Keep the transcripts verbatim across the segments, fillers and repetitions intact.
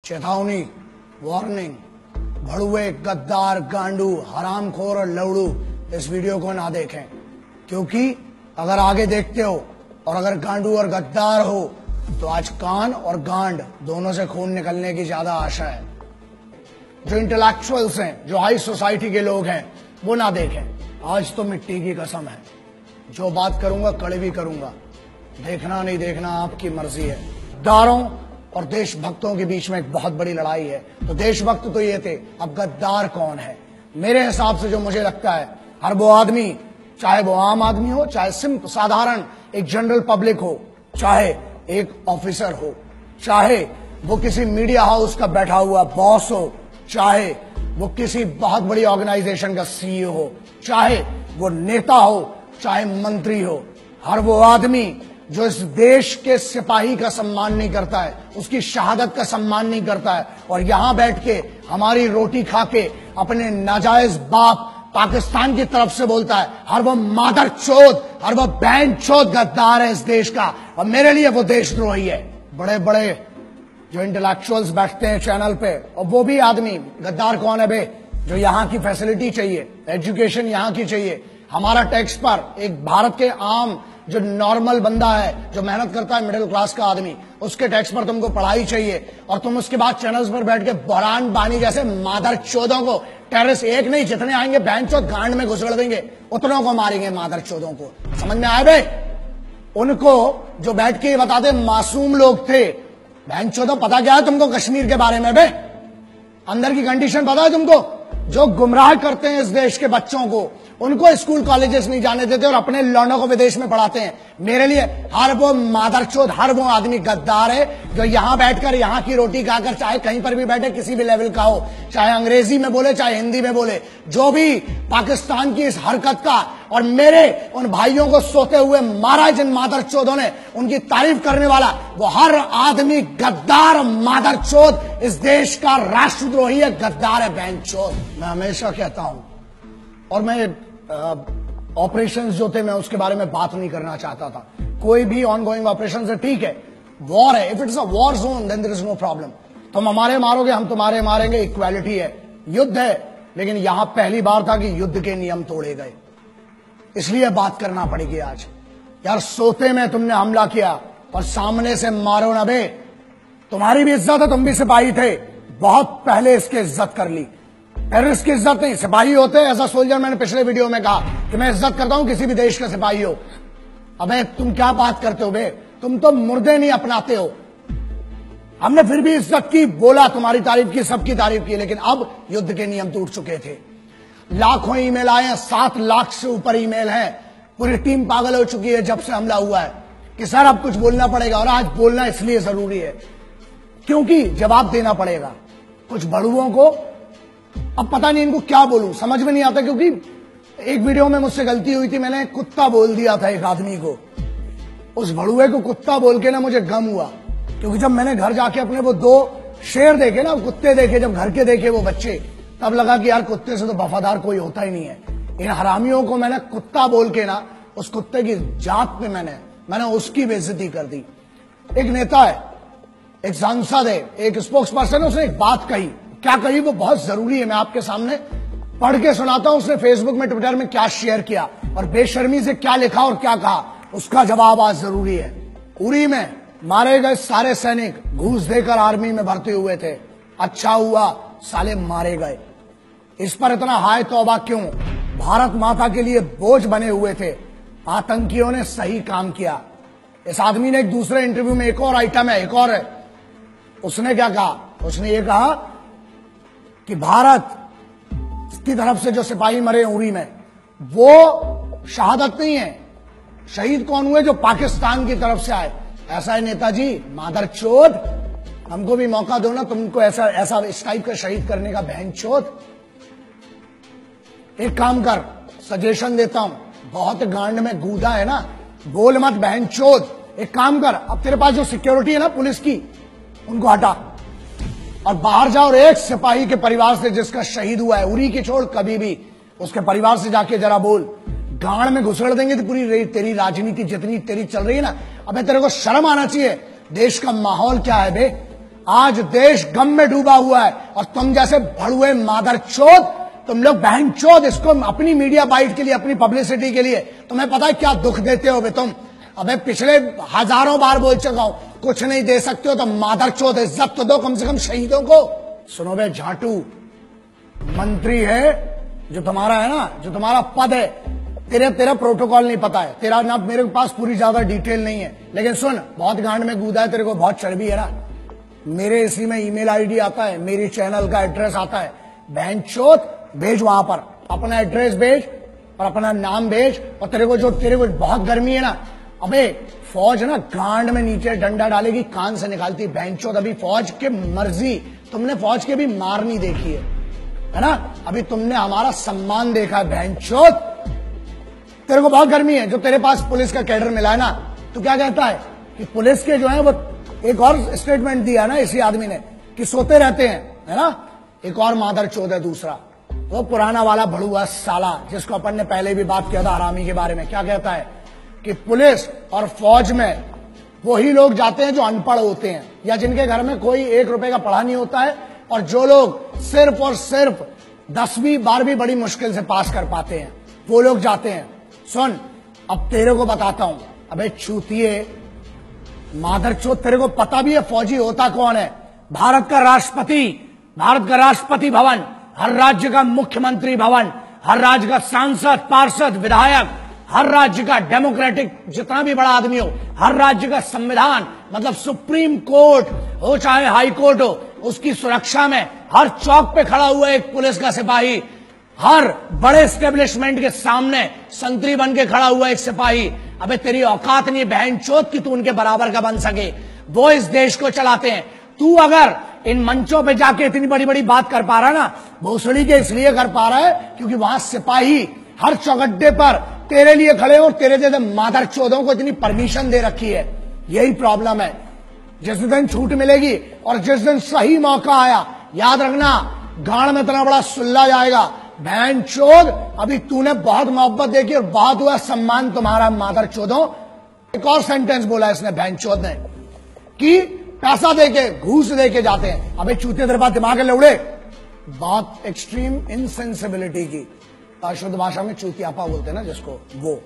चेतावनी, वार्निंग, भड़ुए, गद्दार, गांडू, हरामखोर और लवड़ू इस वीडियो को ना देखें, क्योंकि अगर आगे देखते हो और अगर गांडू और गद्दार हो तो आज कान और गांड दोनों से खून निकलने की ज्यादा आशा है। जो इंटेलेक्चुअल्स हैं, जो हाई सोसाइटी के लोग हैं, वो ना देखें। आज तो मिट्टी की कसम है, जो बात करूंगा कड़वी करूंगा, देखना नहीं देखना आपकी मर्जी है। गद्दारों और देशभक्तों के बीच में एक बहुत बड़ी लड़ाई है। तो देशभक्त तो ये थे, अब गद्दार कौन है? मेरे हिसाब से जो मुझे लगता है, हर वो आदमी, चाहे वो आम आदमी हो, चाहे सिंपल साधारण एक जनरल पब्लिक हो, चाहे एक ऑफिसर हो, चाहे वो किसी मीडिया हाउस का बैठा हुआ बॉस हो, चाहे वो किसी बहुत बड़ी ऑर्गेनाइजेशन का सीईओ हो, चाहे वो नेता हो, चाहे मंत्री हो, हर वो आदमी जो इस देश के सिपाही का सम्मान नहीं करता है, उसकी शहादत का सम्मान नहीं करता है, और यहां बैठ के हमारी रोटी खा के अपने नाजायज बाप पाकिस्तान की तरफ से बोलता है, हर वो मादर चोद, हर वो बहन चोद गद्दार है इस देश का, और मेरे लिए वो देशद्रोही है। बड़े बड़े जो इंटेलेक्चुअल्स बैठते हैं चैनल पे, और वो भी आदमी, गद्दार कौन है बे? जो यहाँ की फैसिलिटी चाहिए, एजुकेशन यहाँ की चाहिए, हमारा टैक्स पर एक भारत के आम जो नॉर्मल बंदा है, जो मेहनत करता है, मिडिल क्लास का आदमी, उसके टैक्स पर तुमको पढ़ाई चाहिए, और तुम उसके बाद चैनल्स पर बैठ के बहरान बानी जैसे मादर चौदों को, टेररिस्ट एक नहीं जितने आएंगे बहन चौथ गांड में घुसड़ देंगे, उतनों को मारेंगे मादर चौदों को। समझ में आए बे? उनको जो बैठ के बताते मासूम लोग थे, बहन चौदों पता क्या है तुमको कश्मीर के बारे में बे? अंदर की कंडीशन पता है तुमको? जो गुमराह करते हैं इस देश के बच्चों को, उनको स्कूल कॉलेजेस नहीं जाने देते और अपने लौंडों को विदेश में पढ़ाते हैं। मेरे लिए हर वो मादरचोद, हर वो आदमी गद्दार है जो यहां बैठकर यहां की रोटी खाकर, चाहे कहीं पर भी बैठे, किसी भी लेवल का हो, चाहे अंग्रेजी में बोले चाहे हिंदी में बोले, जो भी पाकिस्तान की इस हरकत का और मेरे उन भाइयों को सोते हुए मारा जिन मादरचोदों ने, उनकी तारीफ करने वाला वो हर आदमी गद्दार मादरचोद इस देश का राष्ट्रद्रोही है, गद्दार है, बहनचोद। मैं हमेशा कहता हूं, और मैं ऑपरेशंस जो थे मैं उसके बारे में बात नहीं करना चाहता था। कोई भी ऑनगोइंग ऑपरेशन है, ठीक है, वॉर है, if it's a war zone then there is no problem. तुम हमारे मारोगे, हम तुम्हारे मारेंगे, इक्वालिटी है, युद्ध है, लेकिन यहां पहली बार था कि युद्ध के नियम तोड़े गए, इसलिए बात करना पड़ेगी आज। यार सोते में तुमने हमला किया और सामने से मारो ना बे, तुम्हारी भी इज्जत है, तुम भी सिपाही थे, बहुत पहले इसकी इज्जत कर ली। टेररिस्ट की इज्जत नहीं, सिपाही होते हैं। ऐसा सोल्जर मैंने पिछले वीडियो में कहा कि मैं इज्जत करता हूं किसी भी देश का सिपाही हो। अबे तुम क्या बात करते हो बे? तुम तो मुर्दे नहीं अपनाते हो। हमने फिर भी इज्जत की, बोला, तुम्हारी तारीफ की, सबकी तारीफ की, लेकिन अब युद्ध के नियम टूट चुके थे। लाखों ईमेल आए हैं, सात लाख से ऊपर ईमेल हैं, पूरी टीम पागल हो चुकी है जब से हमला हुआ है कि सर अब कुछ बोलना पड़ेगा, और आज बोलना इसलिए जरूरी है क्योंकि जवाब देना पड़ेगा। कुछ बड़ुओं को अब पता नहीं इनको क्या बोलूं, समझ में नहीं आता, क्योंकि एक वीडियो में मुझसे गलती हुई थी, मैंने कुत्ता बोल दिया था एक आदमी को। उस भड़ुए को कुत्ता बोल के ना मुझे गम हुआ, क्योंकि जब मैंने घर जाके अपने वो दो शेर देखे ना, कुत्ते देखे, जब घर के देखे वो बच्चे, तब लगा कि यार कुत्ते से तो वफादार कोई होता ही नहीं है। इन हरामियों को मैंने कुत्ता बोल के ना, उस कुत्ते की जात पे मैंने मैंने उसकी बेइज्जती कर दी। एक नेता है, एक सांसद है, एक स्पोक्स पर्सन है, उसने एक बात कही, क्या कही वो बहुत जरूरी है, मैं आपके सामने पढ़ के सुनाता हूं। उसने फेसबुक में, ट्विटर में क्या शेयर किया और बेशर्मी से क्या लिखा और क्या कहा, उसका जवाब आज जरूरी है। उरी में मारे गए सारे सैनिक घूस देकर आर्मी में भर्ती हुए थे, अच्छा हुआ साले मारे गए। इस पर इतना हाय तौबा क्यों? भारत माता के लिए बोझ बने हुए थे, आतंकियों ने सही काम किया। इस आदमी ने एक दूसरे इंटरव्यू में, एक और आइटम है, एक और है, उसने क्या कहा? उसने ये कहा कि भारत की तरफ से जो सिपाही मरे उरी में, वो शहादत नहीं है, शहीद कौन हुए? जो पाकिस्तान की तरफ से आए। ऐसा है नेताजी, मादरचोद, हमको भी मौका दो ना, तुमको ऐसा ऐसा इस टाइप का शहीद करने का, बहनचोद। एक काम कर, सजेशन देता हूं, बहुत गांड में गूदा है ना, बोल मत बहनचोद। एक काम कर, अब तेरे पास जो सिक्योरिटी है ना पुलिस की, उनको हटा और बाहर जाओ, और एक सिपाही के परिवार से जिसका शहीद हुआ है, उरी की छोड़, कभी भी उसके परिवार से जाके जरा बोल, गांड में घुसड़ देंगे तो पूरी तेरी राजनीति जितनी तेरी चल रही है ना। अबे तेरे को शर्म आना चाहिए, देश का माहौल क्या है बे? आज देश गम में डूबा हुआ है और तुम जैसे भड़ुए मादरचोद, तुम लोग बहनचोद इसको अपनी मीडिया बाइट के लिए, अपनी पब्लिसिटी के लिए, तुम्हें पता है क्या दुख देते हो बे तुम। अबे पिछले हजारों बार बोल चुका हूं, कुछ नहीं दे सकते हो तो मादरचोद इज्जत तो दो कम से कम शहीदों को। सुनो बे झाटू, मंत्री है जो तुम्हारा है ना, जो तुम्हारा पद है, तेरे तेरा प्रोटोकॉल नहीं पता है, तेरा ना मेरे पास पूरी ज्यादा डिटेल नहीं है, लेकिन सुन, बहुत गांड में कूदा है, तेरे को बहुत चर्बी है ना। मेरे इसी में ईमेल आईडी आता है, मेरी चैनल का एड्रेस आता है, बहनचोद भेज वहां पर अपना एड्रेस भेज और अपना नाम भेज। और तेरे को जो तेरे को बहुत गर्मी है ना, अबे फौज ना गांड में नीचे डंडा डालेगी, कान से निकालती बहनचोद। अभी फौज के मर्जी, तुमने फौज के भी मार नहीं देखी है, है ना। अभी तुमने हमारा सम्मान देखा है बहनचोद। तेरे को बहुत गर्मी है, जो तेरे पास पुलिस का कैडर मिला है ना, तो क्या कहता है कि पुलिस के जो है वो, एक और स्टेटमेंट दिया ना इसी आदमी ने कि सोते रहते हैं, है ना। एक और मादरचोद है दूसरा, वो पुराना वाला भड़ुआ साला जिसको अपन ने पहले भी बात किया था हरामी के बारे में। क्या कहता है कि पुलिस और फौज में वही लोग जाते हैं जो अनपढ़ होते हैं या जिनके घर में कोई एक रुपए का पढ़ा नहीं होता है, और जो लोग सिर्फ और सिर्फ दसवीं बारहवीं बड़ी मुश्किल से पास कर पाते हैं, वो लोग जाते हैं। सुन, अब तेरे को बताता हूं, अबे चूतिए मादरचोद, तेरे को पता भी है फौजी होता कौन है? भारत का राष्ट्रपति, भारत का राष्ट्रपति भवन, हर राज्य का मुख्यमंत्री भवन, हर राज्य का सांसद, पार्षद, विधायक, हर राज्य का डेमोक्रेटिक जितना भी बड़ा आदमी हो, हर राज्य का संविधान, मतलब सुप्रीम कोर्ट हो चाहे हाई कोर्ट हो, उसकी सुरक्षा में हर चौक पे खड़ा हुआ एक पुलिस का सिपाही, हर बड़े एस्टेब्लिशमेंट के सामने संतरी बन के खड़ा हुआ एक सिपाही। अबे तेरी औकात नहीं बहनचोद कि तू उनके बराबर का बन सके। वो इस देश को चलाते हैं। तू अगर इन मंचों पे जाके इतनी बड़ी बड़ी बात कर पा रहा है ना, भोसड़ी के इसलिए कर पा रहा है क्योंकि वहां सिपाही हर चौगड्डे पर तेरे लिए खड़े हो, तेरे जैसे मादरचोदों को इतनी परमिशन दे रखी है। यही प्रॉब्लम है। जिस दिन छूट मिलेगी और जिस दिन सही मौका आया, याद रखना गाड़ में इतना बड़ा सुल्ला जाएगा। बहनचोद, अभी तूने बहुत मोहब्बत देखी और बहुत हुआ सम्मान तुम्हारा मादरचोदों। एक और सेंटेंस बोला इसने बहनचोद ने कि पैसा देके, घूस देके जाते हैं। अबे चूते तेरे पास दिमाग है लौड़े, बहुत एक्सट्रीम इनसेंसिबिलिटी की, शुद्ध भाषा में चूतियापा बोलते हैं ना जिसको, वो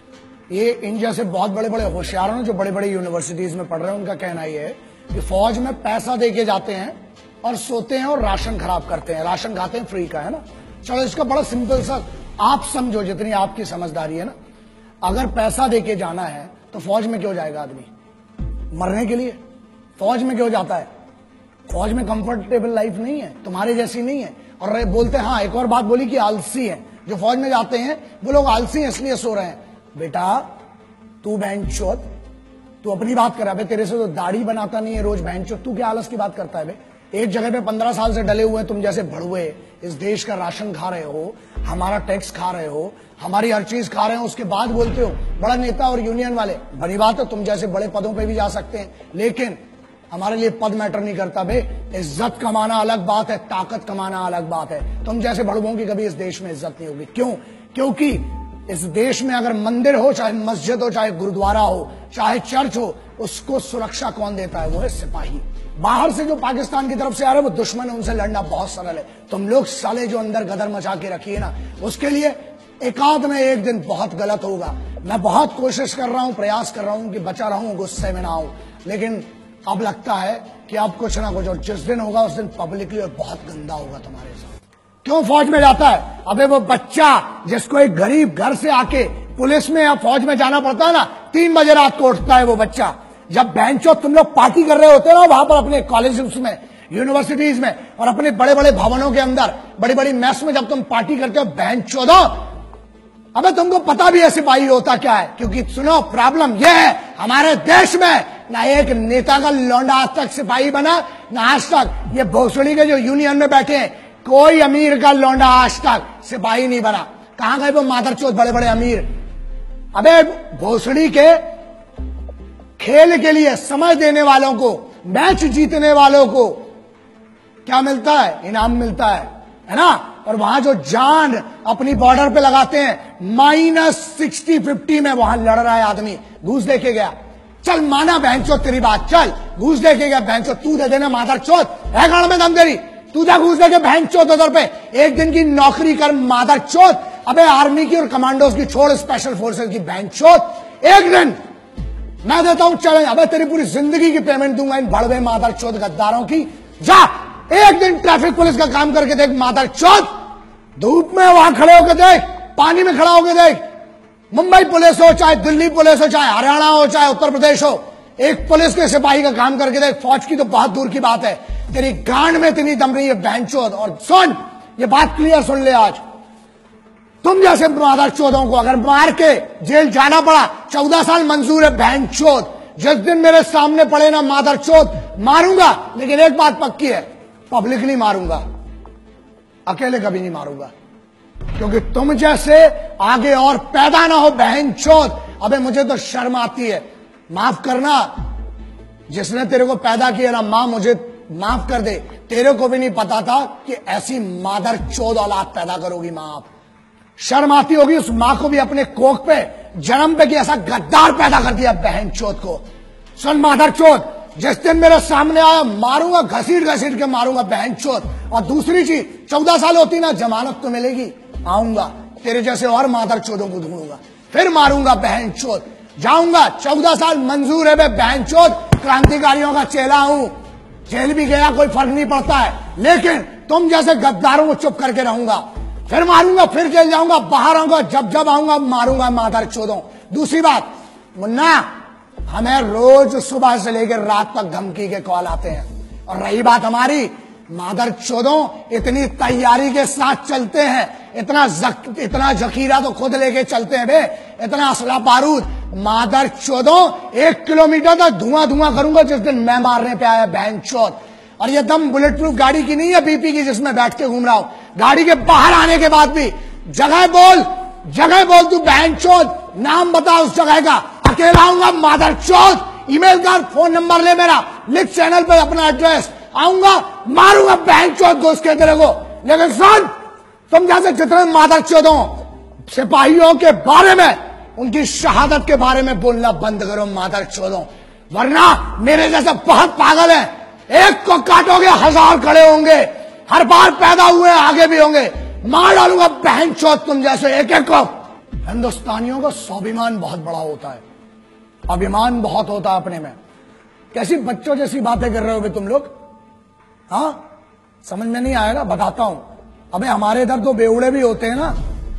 ये इन जैसे बहुत बड़े बड़े होशियारों जो बड़े बड़े यूनिवर्सिटीज में पढ़ रहे हैं, उनका कहना यह है कि फौज में पैसा देके जाते हैं और सोते हैं और राशन खराब करते हैं, राशन खाते हैं फ्री का, है ना। चलो इसका बड़ा सिंपल सा आप समझो, जितनी आपकी समझदारी है ना, अगर पैसा देके जाना है तो फौज में क्यों जाएगा आदमी? मरने के लिए। फौज में क्यों जाता है? फौज में कंफर्टेबल लाइफ नहीं है, तुम्हारे जैसी नहीं है। और बोलते हैं, हाँ एक और बात बोली कि आलसी है जो फौज में जाते हैं, वो लोग आलसी हैं इसलिए सो रहे हैं। बेटा तू बहनचोद, तू अपनी बात कर रहा है, तेरे से तो दाढ़ी बनाता नहीं है रोज बहनचोद, तू क्या आलस की बात करता है बे? एक जगह पे पंद्रह साल से डले हुए तुम जैसे भड़ुए, इस देश का राशन खा रहे हो, हमारा टैक्स खा रहे हो, हमारी हर चीज खा रहे हो, उसके बाद बोलते हो बड़ा नेता और यूनियन वाले। बड़ी बात है, तुम जैसे बड़े पदों पे भी जा सकते हैं, लेकिन हमारे लिए पद मैटर नहीं करता बे। इज्जत कमाना अलग बात है, ताकत कमाना अलग बात है। तुम जैसे भड़ुओं की कभी इस देश में इज्जत नहीं होगी। क्यों? क्योंकि इस देश में अगर मंदिर हो, चाहे मस्जिद हो, चाहे गुरुद्वारा हो, चाहे चर्च हो, उसको सुरक्षा कौन देता है? वो है सिपाही। बाहर से जो पाकिस्तान की तरफ से आ रहे हैं वो दुश्मन है, उनसे लड़ना बहुत सरल है। तुम लोग साले जो अंदर गदर मचा के रखिए ना, उसके लिए एकाध में एक दिन बहुत गलत होगा। मैं बहुत कोशिश कर रहा हूं, प्रयास कर रहा हूं कि बचा रहूं, गुस्से में ना आऊं, लेकिन अब लगता है कि अब कुछ ना कुछ, और जिस दिन होगा उस दिन पब्लिकली और बहुत गंदा होगा तुम्हारे साथ। क्यों फौज में जाता है? अबे वो बच्चा जिसको एक गरीब घर से आके पुलिस में या फौज में जाना पड़ता है ना, तीन बजे रात को उठता है वो बच्चा। जब बेंचो तुम लोग पार्टी कर रहे होते हो ना वहां पर अपने कॉलेज में, यूनिवर्सिटीज में और अपने बड़े बड़े भवनों के अंदर, बड़ी बड़ी मैस में जब तुम पार्टी करते हो बेंचो दो, अबे तुमको पता भी है सिपाही होता क्या है। क्योंकि सुनो, प्रॉब्लम यह है हमारे देश में, ना एक नेता का लौंडा आज तक सिपाही बना, ना आज तक ये भोसड़ी के जो यूनियन में बैठे हैं, कोई अमीर का लौंडा आज तक सिपाही नहीं बना। कहां गए वो मादरचोद बड़े बड़े अमीर? अबे भोसड़ी के खेल के लिए समय देने वालों को, मैच जीतने वालों को क्या मिलता है? इनाम मिलता है, है ना। और वहां जो जान अपनी बॉर्डर पे लगाते हैं, माइनस सिक्सटी फिफ्टी में वहां लड़ रहा है आदमी, घूस देके गया, चल माना बहन चोद तेरी बात, चल घूस दे के गया बहन चोद, तू दे देना मादर चोद, है गाड़ में दम तेरी, तू जा घूस दे के बहन चोद उधर पे, एक दिन की नौकरी कर मादर चोद। अबे आर्मी की और कमांडोज की छोड़, स्पेशल फोर्सेज की बहन चोद, एक दिन मैं देता हूं चैलेंज, अबे तेरी पूरी जिंदगी की पेमेंट दूंगा इन बड़वे मादर चोद गद्दारों की। जा एक दिन ट्रैफिक पुलिस का काम करके देख मादर चोद, धूप में वहां खड़े होकर देख, पानी में खड़ा होकर देख, मुंबई पुलिस हो चाहे दिल्ली पुलिस हो चाहे हरियाणा हो चाहे उत्तर प्रदेश हो, एक पुलिस के सिपाही का काम करके देख, फौज की तो बहुत दूर की बात है, तेरी गांड में इतनी दम रही है बहनचोद। और सुन, ये बात क्लियर सुन ले, आज तुम जैसे मादर चौदों को अगर मार के जेल जाना पड़ा, चौदह साल मंजूर है बहनचोद। जिस दिन मेरे सामने पड़े ना मादर चौद, मारूंगा, लेकिन एक बात पक्की है, पब्लिकली मारूंगा, अकेले कभी नहीं मारूंगा, क्योंकि तुम जैसे आगे और पैदा ना हो बहनचोद। अबे मुझे तो शर्म आती है, माफ करना, जिसने तेरे को पैदा किया ना मां, मुझे माफ कर दे, तेरे को भी नहीं पता था कि ऐसी मादर चौद औलाद पैदा करोगी मां आप। शर्म आती होगी उस मां को भी अपने कोख पे जन्म पे कि ऐसा गद्दार पैदा कर दिया बहन चोद को। सुन मादर चोद, जिस दिन मेरे सामने आया मारूंगा, घसीट घसीट के मारूंगा बहन चोद। और दूसरी चीज, चौदह साल होती ना जमानत तो मिलेगी, आऊंगा तेरे जैसे और मादर चोदों को ढूंढूंगा, फिर मारूंगा बहन चोद, जाऊंगा। चौदह साल मंजूर है बहन चोद, क्रांतिकारियों का चेला हूं, जेल भी गया कोई फर्क नहीं पड़ता है, लेकिन तुम जैसे गद्दारों को चुप करके रहूंगा, फिर मारूंगा, फिर जेल जाऊंगा, बाहर आऊंगा, जब जब आऊंगा मारूंगा मादर चोदों। दूसरी बात मुन्ना, हमें रोज सुबह से लेकर रात तक धमकी के कॉल आते हैं, और रही बात हमारी, मादर चोदों इतनी तैयारी के साथ चलते हैं, इतना जक, इतना जखीरा तो खुद लेके चलते हैं बे, इतना असला बारूद, मादर चोदों एक किलोमीटर तक धुआं धुआं करूंगा जिस दिन मैं मारने पे आया बहन चोद। और ये दम बुलेट प्रूफ गाड़ी की नहीं है, बीपी की जिसमें बैठ के घूम रहा हूं, गाड़ी के बाहर आने के बाद भी जगह बोल, जगह बोल तू बहन चोद, नाम बता उस जगह का, अकेला आऊंगा मादर चोद, ईमेल कर, फोन नंबर ले मेरा, लिख चैनल पे अपना एड्रेस, आऊंगा मारूंगा बहन चोद घुस के तेरे को। लेकिन सुन, तुम जैसे जितने मादर चोदों सिपाहियों के बारे में, उनकी शहादत के बारे में बोलना बंद करो मादर चोदों, वरना मेरे जैसे बहुत पागल है, एक को काटोगे हजार खड़े होंगे, हर बार पैदा हुए आगे भी होंगे, मार डालूंगा बहन चोद तुम जैसे एक एक को। हिंदुस्तानियों का स्वाभिमान बहुत बड़ा होता है, अभिमान बहुत होता है अपने में। कैसी बच्चों जैसी बातें कर रहे हो तुम लोग, हाँ समझ में नहीं आएगा, बताता हूं। अबे हमारे इधर तो बेवड़े भी होते हैं ना,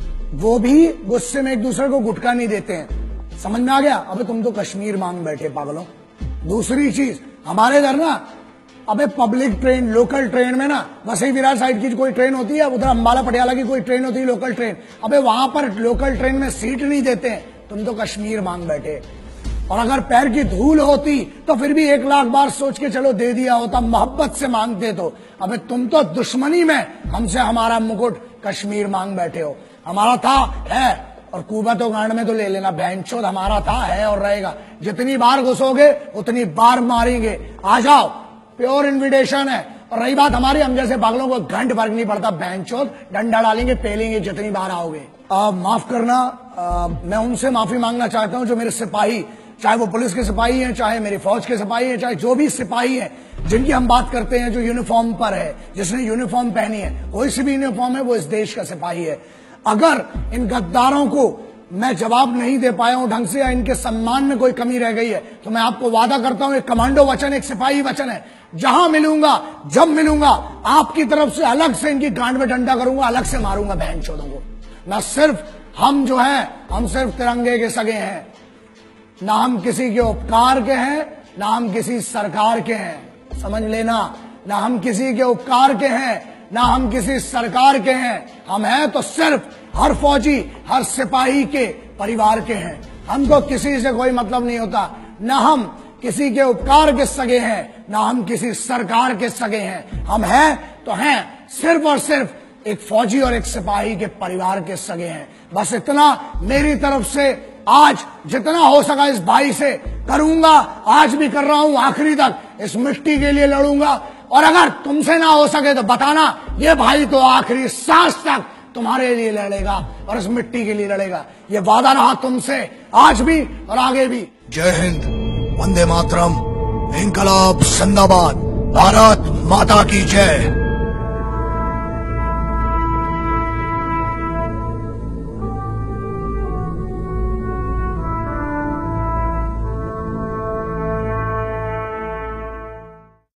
वो भी गुस्से में एक दूसरे को गुटका नहीं देते हैं, समझ में आ गया। अबे तुम तो कश्मीर मांग बैठे पागलों। दूसरी चीज, हमारे इधर ना, अबे पब्लिक ट्रेन, लोकल ट्रेन में ना, वसई विरार साइड की कोई ट्रेन होती है, उधर अंबाला पटियाला की कोई ट्रेन होती है लोकल ट्रेन, अबे वहां पर लोकल ट्रेन में सीट नहीं देते हैं, तुम तो कश्मीर मांग बैठे। और अगर पैर की धूल होती तो फिर भी एक लाख बार सोच के चलो दे दिया होता, मोहब्बत से मांगते तो। अबे तुम तो दुश्मनी में हमसे हमारा मुकुट कश्मीर मांग बैठे हो। हमारा था, है, और कुबतो गांड में तो ले लेना बहनचोद, हमारा था, है और रहेगा। जितनी बार घुसोगे उतनी बार मारेंगे, आ जाओ, प्योर इन्विटेशन है। और रही बात हमारी, हम जैसे पागलों को घंट फर्क नहीं पड़ता बहनचोद, डंडा डालेंगे, पेलेंगे जितनी बार आओगे। आ, माफ करना, आ, मैं उनसे माफी मांगना चाहता हूं जो मेरे सिपाही, चाहे वो पुलिस के सिपाही हैं, चाहे मेरी फौज के सिपाही हैं, चाहे जो भी सिपाही हैं जिनकी हम बात करते हैं, जो यूनिफॉर्म पर है, जिसने यूनिफॉर्म पहनी है, कोई सी भी यूनिफॉर्म है, वो इस देश का सिपाही है। अगर इन गद्दारों को मैं जवाब नहीं दे पाया हूं ढंग से, या इनके सम्मान में कोई कमी रह गई है, तो मैं आपको वादा करता हूं, एक कमांडो वचन, एक सिपाही वचन है, जहां मिलूंगा, जब मिलूंगा, आपकी तरफ से अलग से इनकी गांड में डंडा करूंगा, अलग से मारूंगा बहनचोदों को। मैं सिर्फ, हम जो है, हम सिर्फ तिरंगे के सगे हैं, ना हम किसी के उपकार के हैं, ना हम किसी सरकार के हैं, समझ लेना, ना हम किसी के उपकार के हैं, ना हम किसी सरकार के हैं, हम हैं तो सिर्फ हर फौजी, हर सिपाही के परिवार के हैं। हमको किसी से कोई मतलब नहीं होता, ना हम किसी के उपकार के सगे हैं, ना हम किसी सरकार के सगे हैं। हम हैं तो हैं सिर्फ और सिर्फ एक फौजी और एक सिपाही के परिवार के सगे हैं। बस इतना मेरी तरफ से आज जितना हो सका इस भाई से करूंगा, आज भी कर रहा हूं, आखिरी तक इस मिट्टी के लिए लड़ूंगा। और अगर तुमसे ना हो सके तो बताना, ये भाई तो आखिरी सांस तक तुम्हारे लिए लड़ेगा और इस मिट्टी के लिए लड़ेगा। ये वादा रहा तुमसे, आज भी और आगे भी। जय हिंद। वंदे मातरम, इंकलाब जिंदाबाद, भारत माता की जय।